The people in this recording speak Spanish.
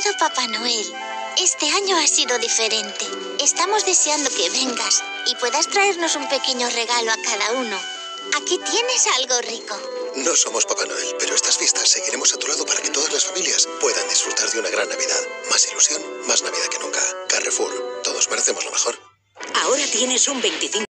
Querido Papá Noel, este año ha sido diferente. Estamos deseando que vengas y puedas traernos un pequeño regalo a cada uno. Aquí tienes algo rico. No somos Papá Noel, pero estas fiestas seguiremos a tu lado para que todas las familias puedan disfrutar de una gran Navidad. Más ilusión, más Navidad que nunca. Carrefour, todos merecemos lo mejor. Ahora tienes un 25%.